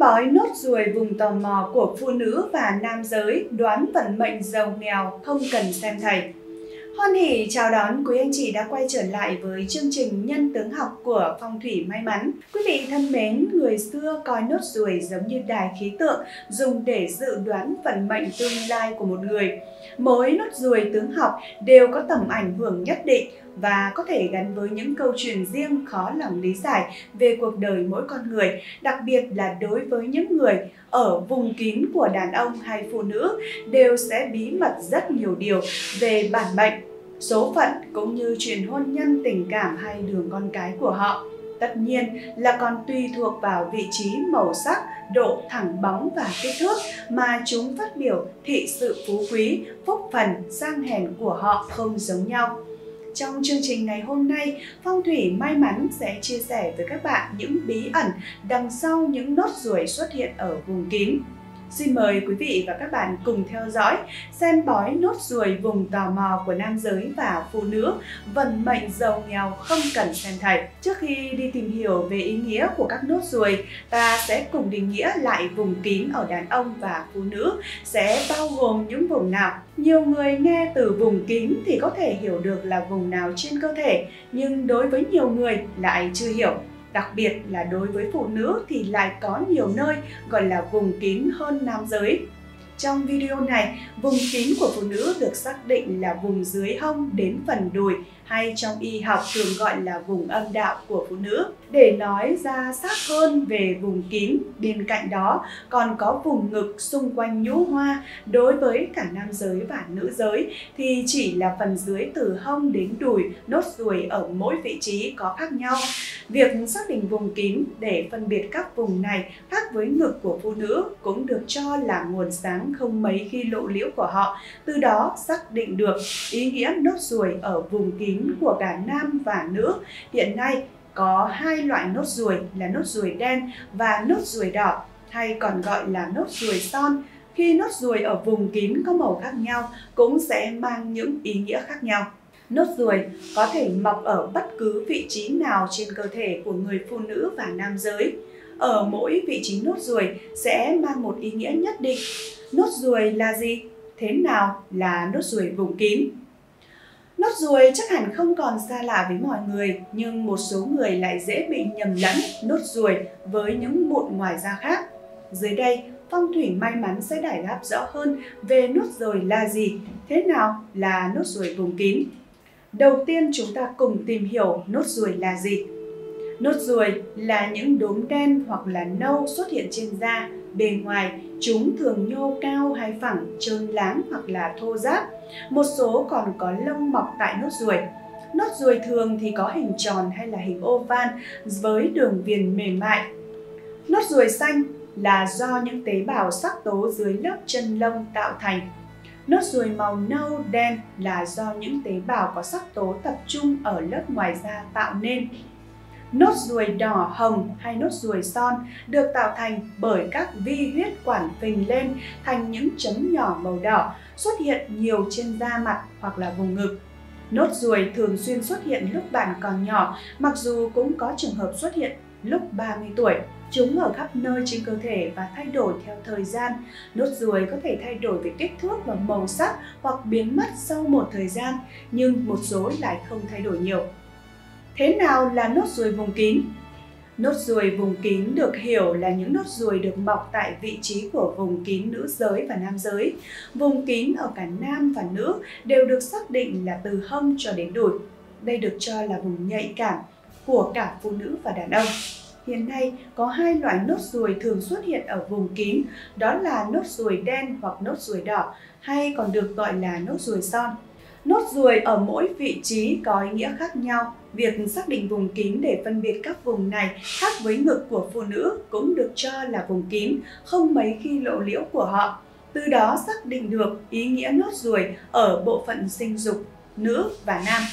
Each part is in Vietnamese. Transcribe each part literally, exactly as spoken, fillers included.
bói nốt ruồi vùng tò mò của phụ nữ và nam giới, đoán vận mệnh giàu nghèo không cần xem thầy. Hoan hỉ chào đón quý anh chị đã quay trở lại với chương trình Nhân tướng học của Phong thủy may mắn. Quý vị thân mến, người xưa coi nốt ruồi giống như đài khí tượng dùng để dự đoán vận mệnh tương lai của một người. Mỗi nốt ruồi tướng học đều có tầm ảnh hưởng nhất định và có thể gắn với những câu chuyện riêng khó lòng lý giải về cuộc đời mỗi con người, đặc biệt là đối với những người ở vùng kín của đàn ông hay phụ nữ đều sẽ bí mật rất nhiều điều về bản mệnh, số phận cũng như chuyện hôn nhân, tình cảm hay đường con cái của họ. Tất nhiên là còn tùy thuộc vào vị trí, màu sắc, độ thẳng bóng và kích thước mà chúng phát biểu thị sự phú quý, phúc phần, sang hèn của họ không giống nhau. Trong chương trình ngày hôm nay, Phong thủy may mắn sẽ chia sẻ với các bạn những bí ẩn đằng sau những nốt ruồi xuất hiện ở vùng kín. Xin mời quý vị và các bạn cùng theo dõi, xem bói nốt ruồi vùng tò mò của nam giới và phụ nữ, vận mệnh giàu nghèo không cần xem thầy. Trước khi đi tìm hiểu về ý nghĩa của các nốt ruồi, ta sẽ cùng định nghĩa lại vùng kín ở đàn ông và phụ nữ sẽ bao gồm những vùng nào. Nhiều người nghe từ vùng kín thì có thể hiểu được là vùng nào trên cơ thể, nhưng đối với nhiều người lại chưa hiểu. Đặc biệt là đối với phụ nữ thì lại có nhiều nơi gọi là vùng kín hơn nam giới. Trong video này, vùng kín của phụ nữ được xác định là vùng dưới hông đến phần đùi, hay trong y học thường gọi là vùng âm đạo của phụ nữ. Để nói ra xác hơn về vùng kín, bên cạnh đó còn có vùng ngực xung quanh nhũ hoa. Đối với cả nam giới và nữ giới thì chỉ là phần dưới từ hông đến đùi, nốt ruồi ở mỗi vị trí có khác nhau. Việc xác định vùng kín để phân biệt các vùng này khác với ngực của phụ nữ cũng được cho là nguồn sáng không mấy khi lộ liễu của họ, từ đó xác định được ý nghĩa nốt ruồi ở vùng kín của cả nam và nữ. Hiện nay có hai loại nốt ruồi là nốt ruồi đen và nốt ruồi đỏ, hay còn gọi là nốt ruồi son. Khi nốt ruồi ở vùng kín có màu khác nhau cũng sẽ mang những ý nghĩa khác nhau. Nốt ruồi có thể mọc ở bất cứ vị trí nào trên cơ thể của người phụ nữ và nam giới. Ở mỗi vị trí nốt ruồi sẽ mang một ý nghĩa nhất định. Nốt ruồi là gì? Thế nào là nốt ruồi vùng kín? Nốt ruồi chắc hẳn không còn xa lạ với mọi người, nhưng một số người lại dễ bị nhầm lẫn nốt ruồi với những mụn ngoài da khác. Dưới đây, Phong thủy may mắn sẽ giải đáp rõ hơn về nốt ruồi là gì, thế nào là nốt ruồi vùng kín. Đầu tiên chúng ta cùng tìm hiểu nốt ruồi là gì. Nốt ruồi là những đốm đen hoặc là nâu xuất hiện trên da. Bề ngoài, chúng thường nhô cao hay phẳng, trơn láng hoặc là thô ráp. Một số còn có lông mọc tại nốt ruồi. Nốt ruồi thường thì có hình tròn hay là hình oval với đường viền mềm mại. Nốt ruồi xanh là do những tế bào sắc tố dưới lớp chân lông tạo thành. Nốt ruồi màu nâu đen là do những tế bào có sắc tố tập trung ở lớp ngoài da tạo nên. Nốt ruồi đỏ hồng hay nốt ruồi son được tạo thành bởi các vi huyết quản phình lên thành những chấm nhỏ màu đỏ xuất hiện nhiều trên da mặt hoặc là vùng ngực. Nốt ruồi thường xuyên xuất hiện lúc bạn còn nhỏ, mặc dù cũng có trường hợp xuất hiện lúc ba mươi tuổi. Chúng ở khắp nơi trên cơ thể và thay đổi theo thời gian. Nốt ruồi có thể thay đổi về kích thước và màu sắc hoặc biến mất sau một thời gian, nhưng một số lại không thay đổi nhiều. Thế nào là nốt ruồi vùng kín? Nốt ruồi vùng kín được hiểu là những nốt ruồi được mọc tại vị trí của vùng kín nữ giới và nam giới. Vùng kín ở cả nam và nữ đều được xác định là từ hông cho đến đùi. Đây được cho là vùng nhạy cảm của cả phụ nữ và đàn ông. Hiện nay có hai loại nốt ruồi thường xuất hiện ở vùng kín, đó là nốt ruồi đen hoặc nốt ruồi đỏ, hay còn được gọi là nốt ruồi son. Nốt ruồi ở mỗi vị trí có ý nghĩa khác nhau. Việc xác định vùng kín để phân biệt các vùng này khác với ngực của phụ nữ cũng được cho là vùng kín, không mấy khi lộ liễu của họ. Từ đó xác định được ý nghĩa nốt ruồi ở bộ phận sinh dục nữ và nam.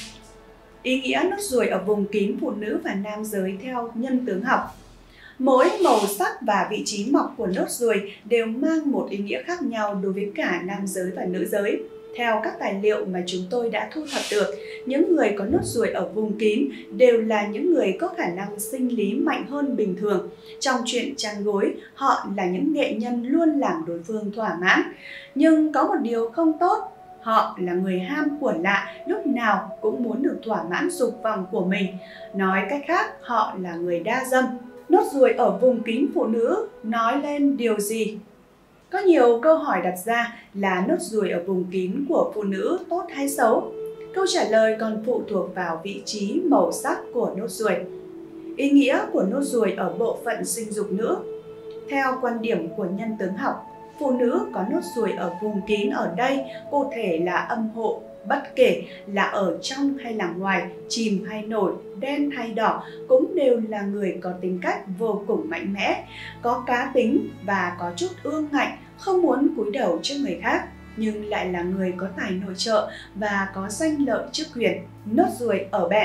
Ý nghĩa nốt ruồi ở vùng kín phụ nữ và nam giới theo nhân tướng học. Mỗi màu sắc và vị trí mọc của nốt ruồi đều mang một ý nghĩa khác nhau đối với cả nam giới và nữ giới. Theo các tài liệu mà chúng tôi đã thu thập được, những người có nốt ruồi ở vùng kín đều là những người có khả năng sinh lý mạnh hơn bình thường. Trong chuyện chăn gối, họ là những nghệ nhân luôn làm đối phương thỏa mãn. Nhưng có một điều không tốt, họ là người ham của lạ, lúc nào cũng muốn được thỏa mãn dục vọng của mình. Nói cách khác, họ là người đa dâm. Nốt ruồi ở vùng kín phụ nữ nói lên điều gì? Có nhiều câu hỏi đặt ra là nốt ruồi ở vùng kín của phụ nữ tốt hay xấu? Câu trả lời còn phụ thuộc vào vị trí màu sắc của nốt ruồi. Ý nghĩa của nốt ruồi ở bộ phận sinh dục nữ. Theo quan điểm của nhân tướng học, phụ nữ có nốt ruồi ở vùng kín ở đây cụ thể là âm hộ, bất kể là ở trong hay là ngoài, chìm hay nổi, đen hay đỏ cũng đều là người có tính cách vô cùng mạnh mẽ, có cá tính và có chút ương ngạnh, không muốn cúi đầu trước người khác, nhưng lại là người có tài nội trợ và có danh lợi chức quyền. Nốt ruồi ở bẹn.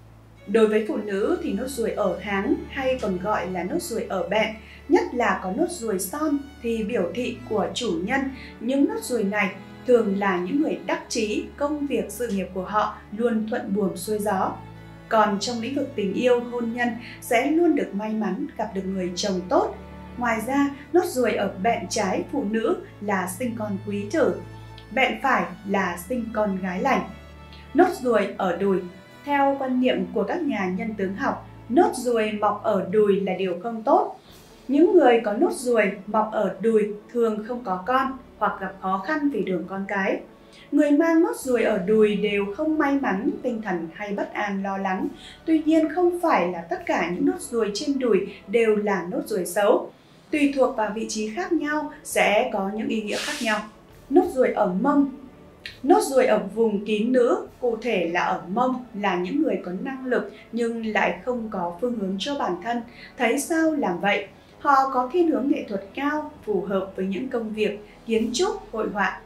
Đối với phụ nữ thì nốt ruồi ở háng hay còn gọi là nốt ruồi ở bẹn, nhất là có nốt ruồi son thì biểu thị của chủ nhân. Những nốt ruồi này thường là những người đắc chí, công việc sự nghiệp của họ luôn thuận buồm xuôi gió. Còn trong lĩnh vực tình yêu, hôn nhân sẽ luôn được may mắn gặp được người chồng tốt. Ngoài ra, nốt ruồi ở bẹn trái phụ nữ là sinh con quý tử, bẹn phải là sinh con gái lành. Nốt ruồi ở đùi. Theo quan niệm của các nhà nhân tướng học, nốt ruồi mọc ở đùi là điều không tốt. Những người có nốt ruồi mọc ở đùi thường không có con hoặc gặp khó khăn vì đường con cái. Người mang nốt ruồi ở đùi đều không may mắn, tinh thần hay bất an lo lắng. Tuy nhiên không phải là tất cả những nốt ruồi trên đùi đều là nốt ruồi xấu. Tùy thuộc vào vị trí khác nhau sẽ có những ý nghĩa khác nhau. Nốt ruồi ở mông. Nốt ruồi ở vùng kín nữ, cụ thể là ở mông, là những người có năng lực nhưng lại không có phương hướng cho bản thân. Thấy sao làm vậy. Họ có thiên hướng nghệ thuật cao, phù hợp với những công việc kiến trúc, hội họa.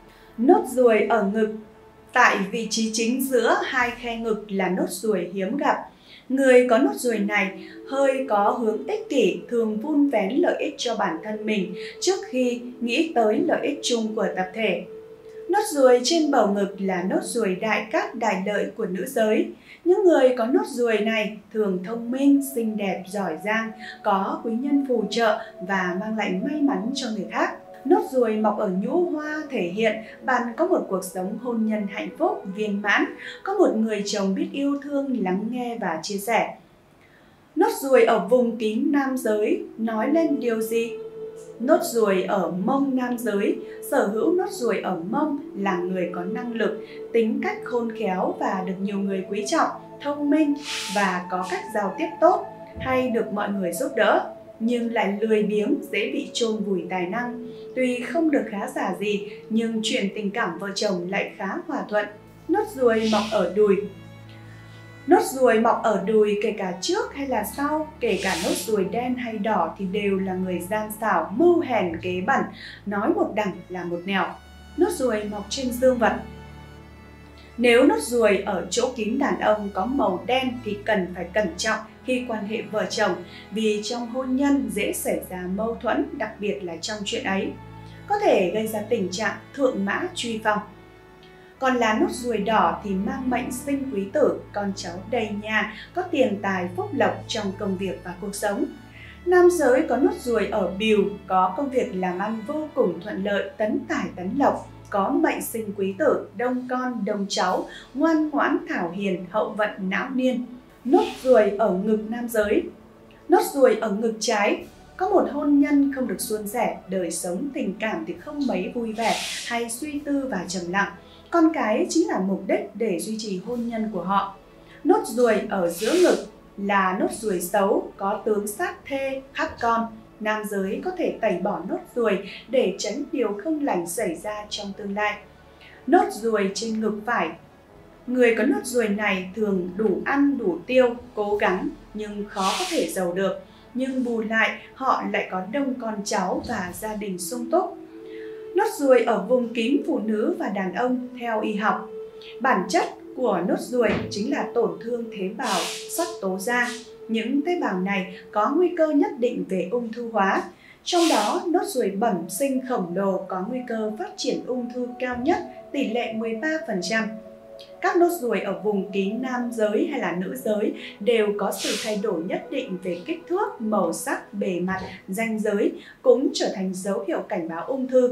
Nốt ruồi ở ngực. Tại vị trí chính giữa hai khe ngực là nốt ruồi hiếm gặp. Người có nốt ruồi này hơi có hướng ích kỷ, thường vun vén lợi ích cho bản thân mình trước khi nghĩ tới lợi ích chung của tập thể. Nốt ruồi trên bầu ngực là nốt ruồi đại cát đại lợi của nữ giới. Những người có nốt ruồi này thường thông minh, xinh đẹp, giỏi giang, có quý nhân phù trợ và mang lại may mắn cho người khác. Nốt ruồi mọc ở nhũ hoa thể hiện bạn có một cuộc sống hôn nhân hạnh phúc, viên mãn, có một người chồng biết yêu thương, lắng nghe và chia sẻ. Nốt ruồi ở vùng kín nam giới nói lên điều gì? Nốt ruồi ở mông nam giới, sở hữu nốt ruồi ở mông là người có năng lực, tính cách khôn khéo và được nhiều người quý trọng, thông minh và có cách giao tiếp tốt, hay được mọi người giúp đỡ, nhưng lại lười biếng, dễ bị chôn vùi tài năng. Tuy không được khá giả gì, nhưng chuyện tình cảm vợ chồng lại khá hòa thuận. Nốt ruồi mọc ở đùi. Nốt ruồi mọc ở đùi kể cả trước hay là sau, kể cả nốt ruồi đen hay đỏ thì đều là người gian xảo, mưu hèn kế bẩn, nói một đằng là một nẻo. Nốt ruồi mọc trên dương vật. Nếu nốt ruồi ở chỗ kín đàn ông có màu đen thì cần phải cẩn trọng khi quan hệ vợ chồng, vì trong hôn nhân dễ xảy ra mâu thuẫn, đặc biệt là trong chuyện ấy. Có thể gây ra tình trạng thượng mã truy phong. Còn là nốt ruồi đỏ thì mang mệnh sinh quý tử, con cháu đầy nhà, có tiền tài phúc lộc trong công việc và cuộc sống. Nam giới có nốt ruồi ở bìu, có công việc làm ăn vô cùng thuận lợi, tấn tài tấn lộc, có mệnh sinh quý tử, đông con đông cháu, ngoan ngoãn thảo hiền, hậu vận não niên. Nốt ruồi ở ngực nam giới. Nốt ruồi ở ngực trái. Có một hôn nhân không được suôn sẻ, đời sống tình cảm thì không mấy vui vẻ, hay suy tư và trầm lặng. Con cái chính là mục đích để duy trì hôn nhân của họ. Nốt ruồi ở giữa ngực là nốt ruồi xấu, có tướng sát thê, khắc con. Nam giới có thể tẩy bỏ nốt ruồi để tránh điều không lành xảy ra trong tương lai. Nốt ruồi trên ngực phải. Người có nốt ruồi này thường đủ ăn đủ tiêu, cố gắng nhưng khó có thể giàu được. Nhưng bù lại họ lại có đông con cháu và gia đình sung túc. Nốt ruồi ở vùng kín phụ nữ và đàn ông theo y học. Bản chất của nốt ruồi chính là tổn thương tế bào sắc tố da. Những tế bào này có nguy cơ nhất định về ung thư hóa. Trong đó, nốt ruồi bẩm sinh khổng lồ có nguy cơ phát triển ung thư cao nhất, tỷ lệ mười ba phần trăm. Các nốt ruồi ở vùng kín nam giới hay là nữ giới đều có sự thay đổi nhất định về kích thước, màu sắc, bề mặt, ranh giới, cũng trở thành dấu hiệu cảnh báo ung thư.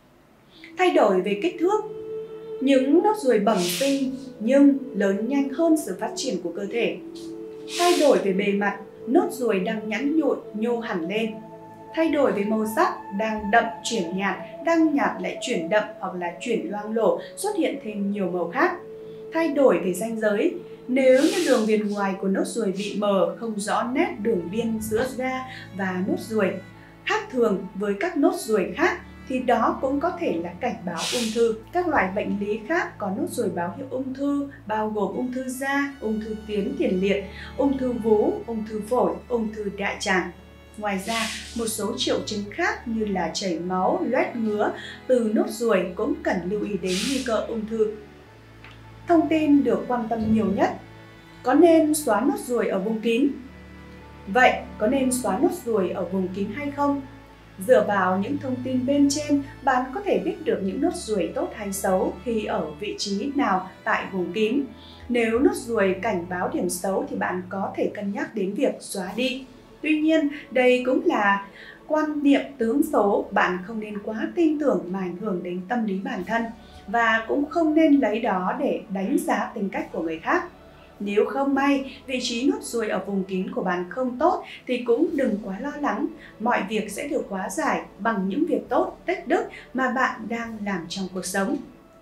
Thay đổi về kích thước. Những nốt ruồi bẩm sinh nhưng lớn nhanh hơn sự phát triển của cơ thể. Thay đổi về bề mặt, nốt ruồi đang nhẵn nhụi, nhô hẳn lên. Thay đổi về màu sắc, đang đậm chuyển nhạt, đang nhạt lại chuyển đậm hoặc là chuyển loang lổ, xuất hiện thêm nhiều màu khác. Thay đổi về ranh giới, nếu như đường viền ngoài của nốt ruồi bị mờ, không rõ nét đường biên giữa da và nốt ruồi khác thường với các nốt ruồi khác, thì đó cũng có thể là cảnh báo ung thư. Các loại bệnh lý khác có nốt ruồi báo hiệu ung thư bao gồm ung thư da, ung thư tuyến tiền liệt, ung thư vú, ung thư phổi, ung thư đại tràng. Ngoài ra, một số triệu chứng khác như là chảy máu, loét ngứa từ nốt ruồi cũng cần lưu ý đến nguy cơ ung thư. Thông tin được quan tâm nhiều nhất: có nên xóa nốt ruồi ở vùng kín? Vậy, có nên xóa nốt ruồi ở vùng kín hay không? Dựa vào những thông tin bên trên, bạn có thể biết được những nốt ruồi tốt hay xấu khi ở vị trí nào tại vùng kín. Nếu nốt ruồi cảnh báo điểm xấu thì bạn có thể cân nhắc đến việc xóa đi. Tuy nhiên, đây cũng là quan niệm tướng số, bạn không nên quá tin tưởng mà ảnh hưởng đến tâm lý bản thân và cũng không nên lấy đó để đánh giá tính cách của người khác. Nếu không may, vị trí nốt ruồi ở vùng kín của bạn không tốt thì cũng đừng quá lo lắng. Mọi việc sẽ được hóa giải bằng những việc tốt, tích đức mà bạn đang làm trong cuộc sống.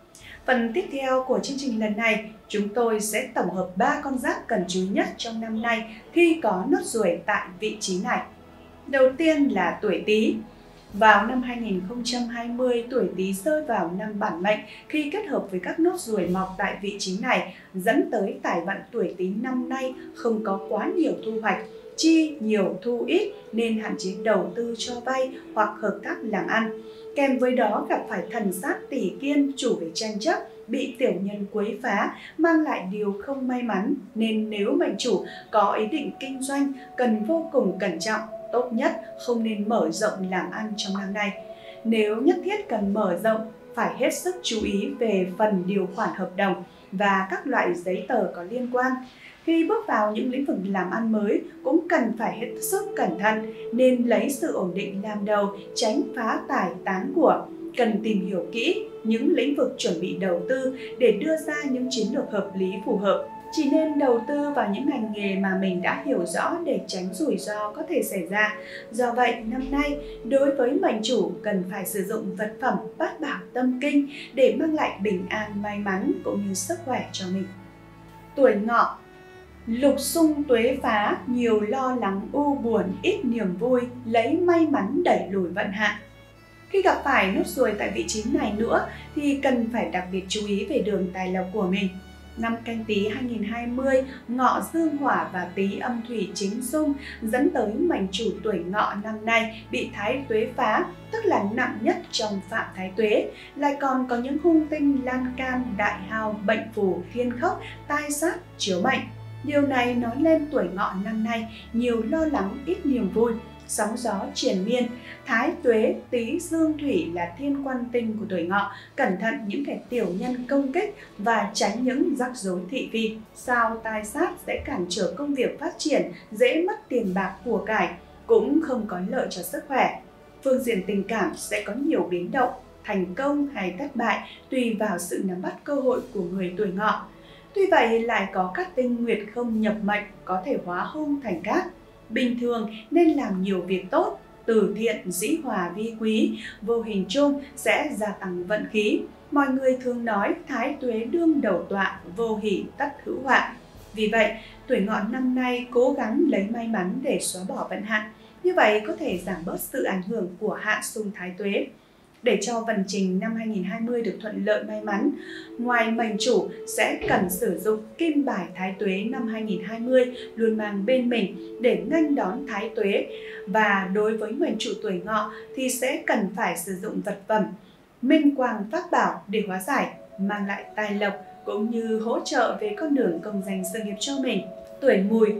Phần tiếp theo của chương trình lần này, chúng tôi sẽ tổng hợp ba con giáp cần chú ý nhất trong năm nay khi có nốt ruồi tại vị trí này. Đầu tiên là tuổi Tý. Vào năm hai nghìn không trăm hai mươi, tuổi Tý rơi vào năm bản mệnh khi kết hợp với các nốt ruồi mọc tại vị trí này, dẫn tới tài vận tuổi Tý năm nay không có quá nhiều thu hoạch, chi nhiều thu ít nên hạn chế đầu tư cho vay hoặc hợp tác làm ăn. Kèm với đó gặp phải thần sát tỷ kiên chủ về tranh chấp, bị tiểu nhân quấy phá, mang lại điều không may mắn, nên nếu mệnh chủ có ý định kinh doanh cần vô cùng cẩn trọng, tốt nhất không nên mở rộng làm ăn trong năm nay. Nếu nhất thiết cần mở rộng, phải hết sức chú ý về phần điều khoản hợp đồng và các loại giấy tờ có liên quan. Khi bước vào những lĩnh vực làm ăn mới cũng cần phải hết sức cẩn thận, nên lấy sự ổn định làm đầu, tránh phá tài tán của. Cần tìm hiểu kỹ những lĩnh vực chuẩn bị đầu tư để đưa ra những chiến lược hợp lý phù hợp. Chỉ nên đầu tư vào những ngành nghề mà mình đã hiểu rõ để tránh rủi ro có thể xảy ra. Do vậy, năm nay, đối với mệnh chủ cần phải sử dụng vật phẩm bát bảo tâm kinh để mang lại bình an, may mắn cũng như sức khỏe cho mình. Tuổi Ngọ. Lục xung tuế phá, nhiều lo lắng u buồn, ít niềm vui, lấy may mắn đẩy lùi vận hạn. Khi gặp phải nốt ruồi tại vị trí này nữa thì cần phải đặc biệt chú ý về đường tài lộc của mình. Năm Canh Tý hai nghìn không trăm hai mươi, Ngọ dương hỏa và Tý âm thủy chính xung dẫn tới mệnh chủ tuổi Ngọ năm nay bị thái tuế phá, tức là nặng nhất trong phạm thái tuế, lại còn có những hung tinh lan can, đại hao, bệnh phù, thiên khốc, tai sát, chiếu mệnh. Điều này nói lên tuổi Ngọ năm nay nhiều lo lắng, ít niềm vui, sóng gió triền miên. Thái tuế, Tý dương thủy là thiên quan tinh của tuổi Ngọ, cẩn thận những kẻ tiểu nhân công kích và tránh những rắc rối thị phi. Sao tai sát sẽ cản trở công việc phát triển, dễ mất tiền bạc của cải, cũng không có lợi cho sức khỏe. Phương diện tình cảm sẽ có nhiều biến động, thành công hay thất bại tùy vào sự nắm bắt cơ hội của người tuổi Ngọ. Tuy vậy lại có các tinh nguyệt không nhập mệnh có thể hóa hung thành cát. Bình thường nên làm nhiều việc tốt, từ thiện, dĩ hòa vi quý, vô hình chung sẽ gia tăng vận khí. Mọi người thường nói thái tuế đương đầu tọa, vô hỷ tất hữu họa. Vì vậy, tuổi Ngọ năm nay cố gắng lấy may mắn để xóa bỏ vận hạn. Như vậy có thể giảm bớt sự ảnh hưởng của hạn xung thái tuế. Để cho vận trình năm hai nghìn không trăm hai mươi được thuận lợi may mắn, ngoài mệnh chủ sẽ cần sử dụng kim bài thái tuế năm hai nghìn không trăm hai mươi luôn mang bên mình để nghênh đón thái tuế. Và đối với mệnh chủ tuổi Ngọ thì sẽ cần phải sử dụng vật phẩm minh quang pháp bảo để hóa giải, mang lại tài lộc cũng như hỗ trợ về con đường công danh sự nghiệp cho mình. Tuổi Mùi.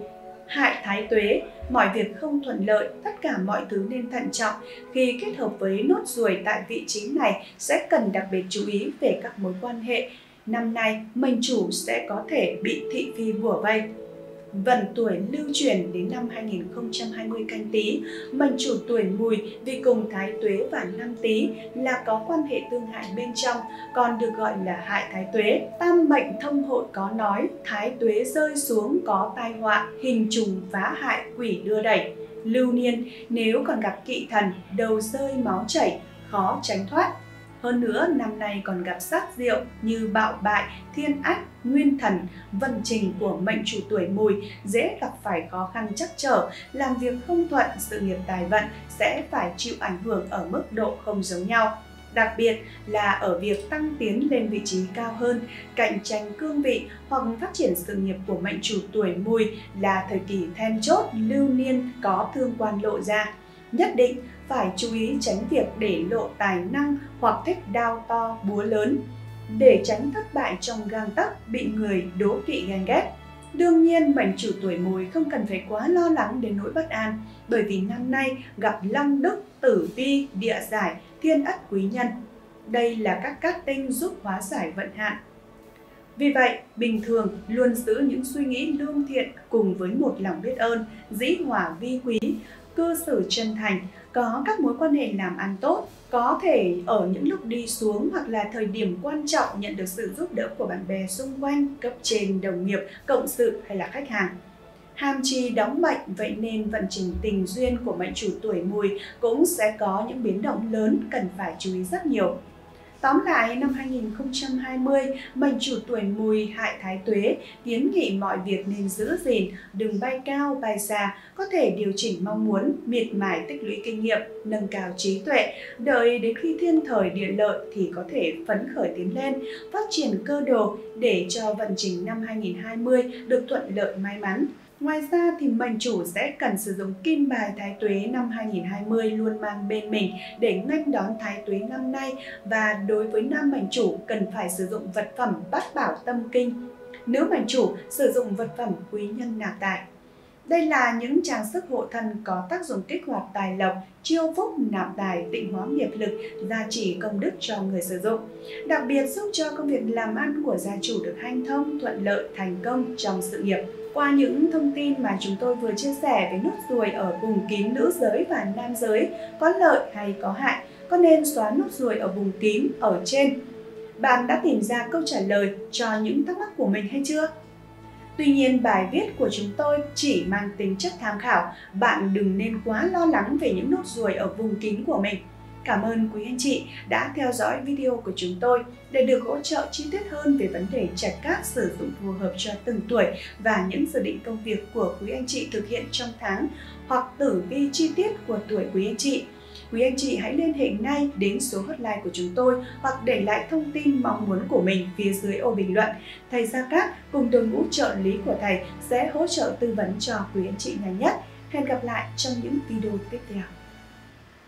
Hại Thái Tuế, mọi việc không thuận lợi, tất cả mọi thứ nên thận trọng. Khi kết hợp với nốt ruồi tại vị trí này sẽ cần đặc biệt chú ý về các mối quan hệ. Năm nay, mệnh chủ sẽ có thể bị thị phi bủa vây. Vận tuổi lưu chuyển đến năm hai nghìn không trăm hai mươi Canh Tý, mệnh chủ tuổi Mùi vì cùng Thái Tuế và năm Tý là có quan hệ tương hại bên trong, còn được gọi là hại Thái Tuế. Tam mệnh thông hội có nói, Thái Tuế rơi xuống có tai họa, hình trùng phá hại, quỷ đưa đẩy. Lưu niên, nếu còn gặp kỵ thần, đầu rơi máu chảy, khó tránh thoát. Hơn nữa, năm nay còn gặp sát diệu như bạo bại, thiên ách, nguyên thần, vận trình của mệnh chủ tuổi Mùi dễ gặp phải khó khăn trắc trở, làm việc không thuận, sự nghiệp tài vận sẽ phải chịu ảnh hưởng ở mức độ không giống nhau. Đặc biệt là ở việc tăng tiến lên vị trí cao hơn, cạnh tranh cương vị hoặc phát triển sự nghiệp của mệnh chủ tuổi Mùi là thời kỳ then chốt, lưu niên có thương quan lộ ra. Nhất định phải chú ý tránh việc để lộ tài năng hoặc thích đao to búa lớn, để tránh thất bại trong gang tấc, bị người đố kỵ ghen ghét. Đương nhiên, mệnh chủ tuổi Mùi không cần phải quá lo lắng đến nỗi bất an, bởi vì năm nay gặp Long Đức, Tử Vi, Địa Giải, Thiên Ất quý nhân. Đây là các cát tinh giúp hóa giải vận hạn. Vì vậy, bình thường luôn giữ những suy nghĩ lương thiện cùng với một lòng biết ơn, dĩ hòa vi quý, cư xử chân thành, có các mối quan hệ làm ăn tốt, có thể ở những lúc đi xuống hoặc là thời điểm quan trọng nhận được sự giúp đỡ của bạn bè xung quanh, cấp trên, đồng nghiệp, cộng sự hay là khách hàng. Hàm trì đóng mệnh, vậy nên vận trình tình duyên của mệnh chủ tuổi Mùi cũng sẽ có những biến động lớn cần phải chú ý rất nhiều. Tóm lại, năm hai nghìn không trăm hai mươi, mệnh chủ tuổi Mùi hại Thái Tuế, kiến nghị mọi việc nên giữ gìn, đừng bay cao bay xa, có thể điều chỉnh mong muốn, miệt mài tích lũy kinh nghiệm, nâng cao trí tuệ, đợi đến khi thiên thời địa lợi thì có thể phấn khởi tiến lên, phát triển cơ đồ để cho vận trình năm hai nghìn không trăm hai mươi được thuận lợi may mắn. Ngoài ra thì mệnh chủ sẽ cần sử dụng kim bài Thái Tuế năm hai nghìn không trăm hai mươi luôn mang bên mình để nghênh đón Thái Tuế năm nay, và đối với nam mệnh chủ cần phải sử dụng vật phẩm bát bảo tâm kinh. Nữ mệnh chủ sử dụng vật phẩm quý nhân nạp tài. Đây là những trang sức hộ thân có tác dụng kích hoạt tài lộc, chiêu phúc, nạp tài, tịnh hóa nghiệp lực, gia trì công đức cho người sử dụng. Đặc biệt giúp cho công việc làm ăn của gia chủ được hanh thông, thuận lợi, thành công trong sự nghiệp. Qua những thông tin mà chúng tôi vừa chia sẻ về nốt ruồi ở vùng kín nữ giới và nam giới, có lợi hay có hại, có nên xóa nốt ruồi ở vùng kín ở trên? Bạn đã tìm ra câu trả lời cho những thắc mắc của mình hay chưa? Tuy nhiên, bài viết của chúng tôi chỉ mang tính chất tham khảo, bạn đừng nên quá lo lắng về những nốt ruồi ở vùng kín của mình. Cảm ơn quý anh chị đã theo dõi video của chúng tôi. Để được hỗ trợ chi tiết hơn về vấn đề trạch cát sử dụng phù hợp cho từng tuổi và những dự định công việc của quý anh chị thực hiện trong tháng, hoặc tử vi chi tiết của tuổi quý anh chị, quý anh chị hãy liên hệ ngay đến số hotline của chúng tôi hoặc để lại thông tin mong muốn của mình phía dưới ô bình luận. Thầy Gia Cát cùng đội ngũ trợ lý của thầy sẽ hỗ trợ tư vấn cho quý anh chị nhanh nhất. Hẹn gặp lại trong những video tiếp theo.